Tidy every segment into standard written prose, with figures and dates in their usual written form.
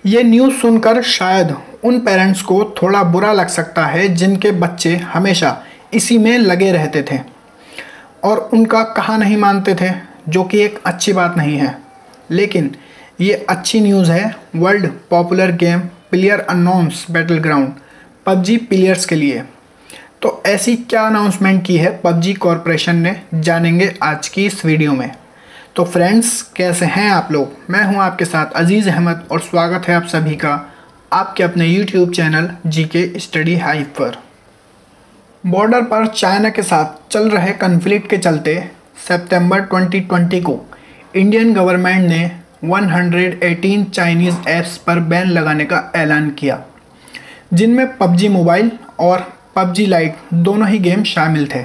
ये न्यूज़ सुनकर शायद उन पेरेंट्स को थोड़ा बुरा लग सकता है जिनके बच्चे हमेशा इसी में लगे रहते थे और उनका कहा नहीं मानते थे, जो कि एक अच्छी बात नहीं है। लेकिन ये अच्छी न्यूज़ है world popular game player unknown's battleground PUBG players के लिए। तो ऐसी क्या अनाउंसमेंट की है पबजी कॉरपोरेशन ने, जानेंगे आज की इस वीडियो में। तो फ्रेंड्स, कैसे हैं आप लोग? मैं हूं आपके साथ अजीज़ अहमद और स्वागत है आप सभी का आपके अपने YouTube channel GK study hype पर। बॉर्डर पर चाइना के साथ चल रहे कन्फ्लिक्ट के चलते सितंबर 2020 को इंडियन गवर्नमेंट ने 118 चाइनीज़ ऐप्स पर बैन लगाने का ऐलान किया, जिनमें पबजी मोबाइल और पबजी लाइट दोनों ही गेम शामिल थे।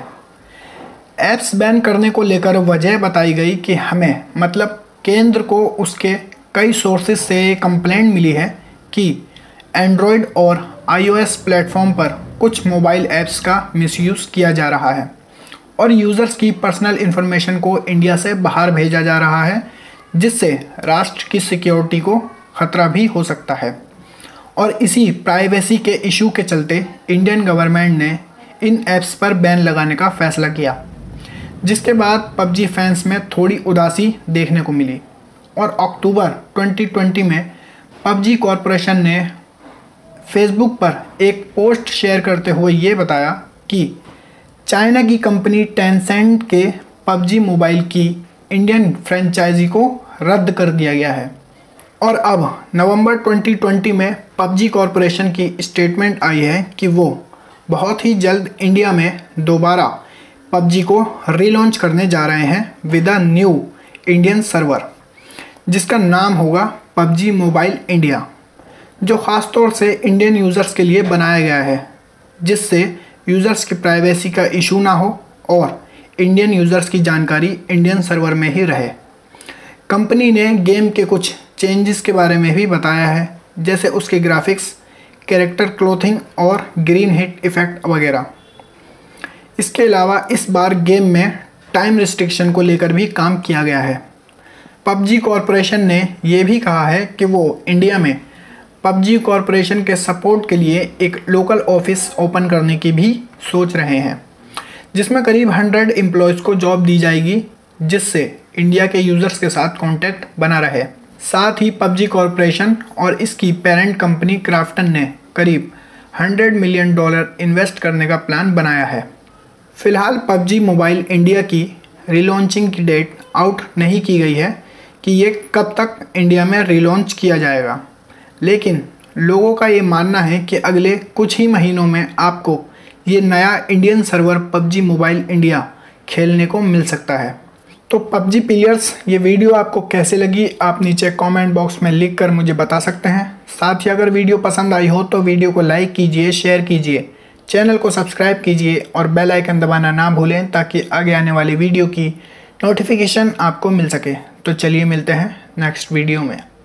ऐप्स बैन करने को लेकर वजह बताई गई कि हमें मतलब केंद्र को उसके कई सोर्सेज से कंप्लेंट मिली है कि एंड्रॉयड और iOS प्लेटफॉर्म पर कुछ मोबाइल ऐप्स का मिसयूज़ किया जा रहा है और यूज़र्स की पर्सनल इन्फॉर्मेशन को इंडिया से बाहर भेजा जा रहा है, जिससे राष्ट्र की सिक्योरिटी को ख़तरा भी हो सकता है। और इसी प्राइवेसी के इशू के चलते इंडियन गवर्नमेंट ने इन ऐप्स पर बैन लगाने का फ़ैसला किया, जिसके बाद पबजी फैंस में थोड़ी उदासी देखने को मिली। और अक्टूबर 2020 में पबजी कॉरपोरेशन ने फेसबुक पर एक पोस्ट शेयर करते हुए ये बताया कि चाइना की कंपनी टेंसेंट के पबजी मोबाइल की इंडियन फ्रेंचाइजी को रद्द कर दिया गया है। और अब नवंबर 2020 में पबजी कॉरपोरेशन की स्टेटमेंट आई है कि वो बहुत ही जल्द इंडिया में दोबारा पबजी को रीलॉन्च करने जा रहे हैं with a new Indian server, जिसका नाम होगा पबजी मोबाइल इंडिया, जो ख़ास तौर से इंडियन यूज़र्स के लिए बनाया गया है, जिससे यूज़र्स की प्राइवेसी का इशू ना हो और इंडियन यूज़र्स की जानकारी इंडियन सर्वर में ही रहे। कंपनी ने गेम के कुछ चेंजेस के बारे में भी बताया है, जैसे उसके ग्राफिक्स, कैरेक्टर क्लोथिंग और ग्रीन हिट इफ़ेक्ट वगैरह। इसके अलावा इस बार गेम में टाइम रिस्ट्रिक्शन को लेकर भी काम किया गया है। पबजी कॉरपोरेशन ने यह भी कहा है कि वो इंडिया में पबजी कॉरपोरेशन के सपोर्ट के लिए एक लोकल ऑफिस ओपन करने की भी सोच रहे हैं, जिसमें करीब 100 एम्प्लॉयज़ को जॉब दी जाएगी, जिससे इंडिया के यूज़र्स के साथ कॉन्टैक्ट बना रहे। साथ ही पबजी कॉरपोरेशन और इसकी पेरेंट कंपनी क्राफ्टन ने करीब $100 मिलियन इन्वेस्ट करने का प्लान बनाया है। फ़िलहाल पबजी मोबाइल इंडिया की रीलॉन्चिंग की डेट आउट नहीं की गई है कि ये कब तक इंडिया में रीलॉन्च किया जाएगा, लेकिन लोगों का ये मानना है कि अगले कुछ ही महीनों में आपको ये नया Indian server PUBG mobile India खेलने को मिल सकता है। तो पबजी प्लेयर्स, ये वीडियो आपको कैसे लगी आप नीचे कमेंट बॉक्स में लिख कर मुझे बता सकते हैं। साथ ही अगर वीडियो पसंद आई हो तो वीडियो को लाइक कीजिए, शेयर कीजिए, चैनल को सब्सक्राइब कीजिए और बेल आइकन दबाना ना भूलें, ताकि आगे आने वाली वीडियो की नोटिफिकेशन आपको मिल सके। तो चलिए मिलते हैं नेक्स्ट वीडियो में।